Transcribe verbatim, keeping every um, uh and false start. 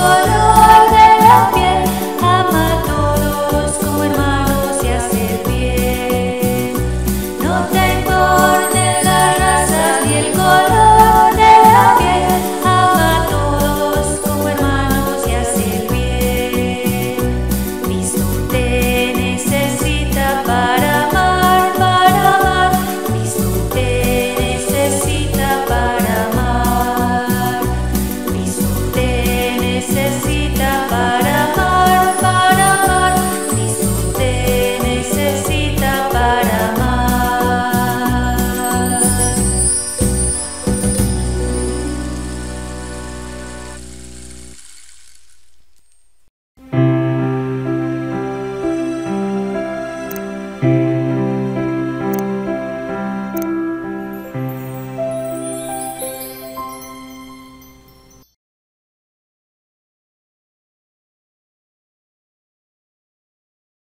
color de la piel, ama a todos como hermanos y hace el bien. No te importe la raza ni el color de la piel, ama a todos como hermanos y hace el bien. Cristo te necesita para amar, para amar. Cristo te necesita para amar. Cristo te necesita para amar, para amar. Cristo te necesita